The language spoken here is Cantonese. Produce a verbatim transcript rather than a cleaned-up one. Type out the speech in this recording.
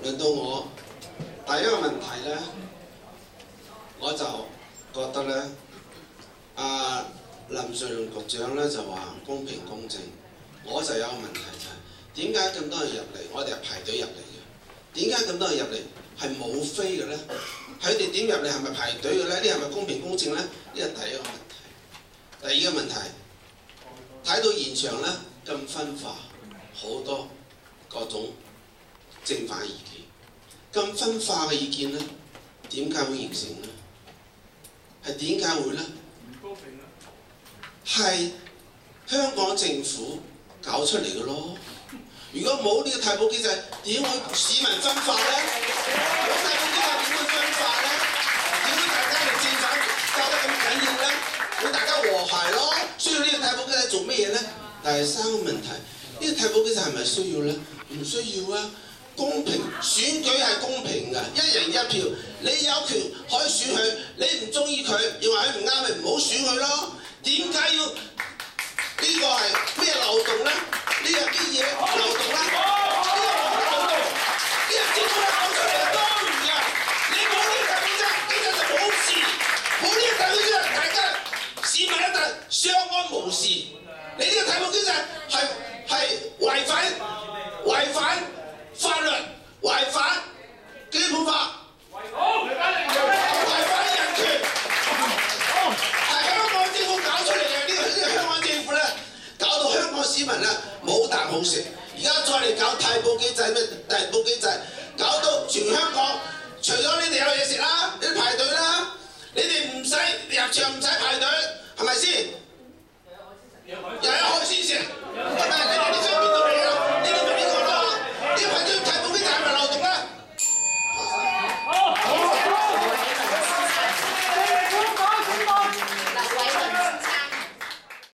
輪到我第一個問題咧，我就覺得咧，阿林瑞麟局長咧就話公平公正，我就有個問題就係點解咁多人入嚟？我哋係排隊入嚟嘅，點解咁多人入嚟係冇飛嘅咧？佢哋點入嚟係咪排隊嘅咧？呢係咪公平公正咧？呢係第一個問題。第二個問題，睇到現場咧咁分化，好多各種正反意見。咁分化嘅意見咧，點解會形成咧？係點解會咧？唔公平啊！係香港政府搞出嚟嘅咯。如果冇呢個替補機制，點會市民分化咧？冇替補機制點會分化咧？點解大家嘅正反搞得咁緊要咧？會大家和諧咯。需要呢個替補機制做咩嘢咧？第三個問題，呢個替補機制係咪需要咧？唔需要啊！公平選舉係公平嘅，一人一票，你有權可以選佢，你唔中意佢，認為佢唔啱，咪唔好選佢咯。點解要呢個係咩漏洞咧？呢個啲嘢漏洞咧？呢個漏洞，呢個政府搞出嚟係多餘嘅。你冇呢個替補機制，呢個就冇事；冇呢個替補機制，大家市民一定相安無事。你呢個替補機制係係違反違反法律，違反基本法，違反人權，違反人權，係香港政府搞出嚟嘅。呢個呢個香港政府咧，搞到香港市民咧冇啖好食。而家再嚟搞替補機制咩？替補機制搞到全香港，除咗你哋有嘢食啦，你哋排隊啦，你哋唔使入場唔使排隊，係咪先？